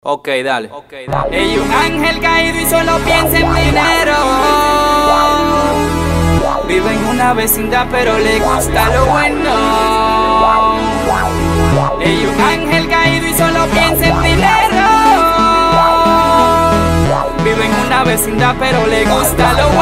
Ok, dale. Ella un ángel caído y solo piensa en dinero. Vive en una vecindad pero le gusta lo bueno. Ella un ángel caído y solo piensa en dinero. Vive en una vecindad pero le gusta lo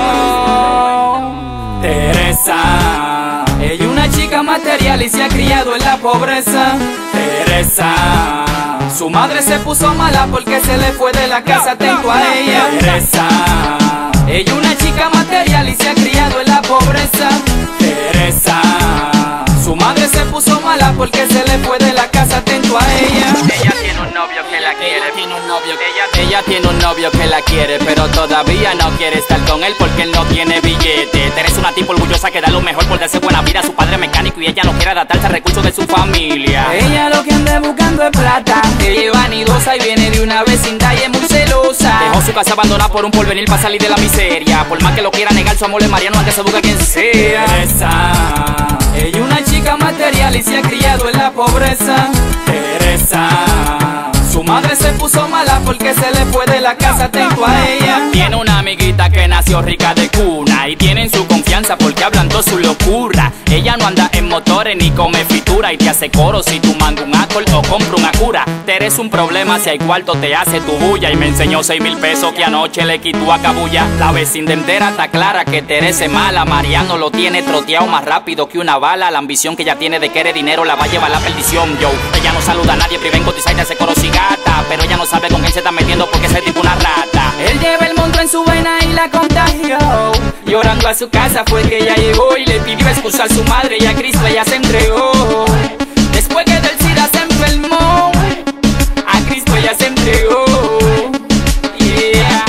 bueno. Teresa, ella una chica material y se ha criado en la pobreza. Teresa, su madre se puso mala porque se le fue de la casa, atento a ella. Teresa, ella una chica material y se ha criado en la pobreza. Teresa, su madre se puso mala porque se le fue de la casa, atento a ella. Ella tiene un novio que la quiere. Ella tiene un novio que la quiere, pero todavía no quiere estar con él porque él no tiene billete. Teresa es una tipo orgullosa que da lo mejor por darse buena vida a su padre mecánico y ella no quiere adaptarse al recurso de su familia. Ella lo que anda buscando es plata. Ella es vanidosa y viene de una vecindad y es muy celosa. Dejó su casa abandonada por un porvenir para salir de la miseria. Por más que lo quiera negar, su amor es mariano aunque se busque quien sea. Teresa, ella una chica material y se ha criado en la pobreza. Teresa, su madre se puso mala porque se le fue de la casa, atento a ella. Tiene una amiguita que nació rica de cuna y tienen su confianza porque hablan toda su locura. Ella no anda en motores ni come fritura y te hace coro si tú mandas un alcohol o compra una cura. Teresa es un problema, si hay cuarto te hace tu bulla y me enseñó 6,000 pesos que anoche le quitó a Cabulla. La vecindad entera está clara que Teresa es mala. Mariano lo tiene troteado más rápido que una bala. La ambición que ella tiene de querer dinero la va a llevar a la perdición, yo. Ella no saluda a nadie, priva en cotizar y te hace coro cigata, pero ella no sabe con quién se está metiendo porque ese tipo una rata. Él lleva el mundo en su vena y la contagió. Llorando a su casa fue que ella llegó y le pidió excusa a su madre y a Cristo ella se entregó. Después que del SIDA se enfermó, a Cristo ella se entregó. Yeah.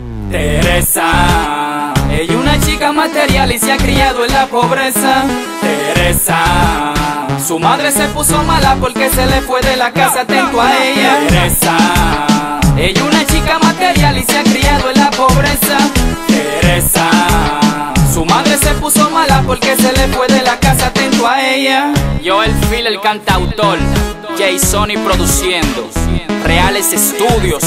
Teresa, ella una chica material y se ha criado en la pobreza. Teresa, su madre se puso mala porque se le fue de la casa, atento a ella. Teresa, ella una chica material y se ha criado en la pobreza. Teresa, su madre se puso mala porque se le fue de la casa, atento a ella. Joel Phil el cantautor, Jay Sony produciendo, Reales Estudios.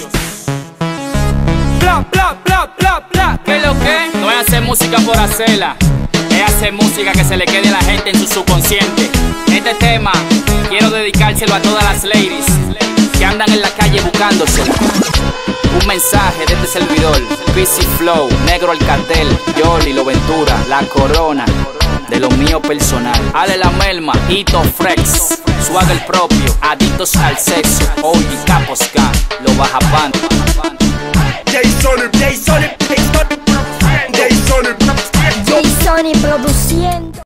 Bla bla bla bla bla. ¿Qué es lo que? No es hacer música por hacerla, es hacer música que se le quede a la gente en su subconsciente. Este tema quiero dedicárselo a todas las ladies que andan en la calle buscándosela. Un mensaje de este servidor, PC Flow, Negro el Cartel, Yoli, Lo Ventura, La Corona, de lo mío personal. Ale la Melma, Hito Frex, Swagger propio, adictos al sexo, OG Capos K, lo baja pan. Jay Sony,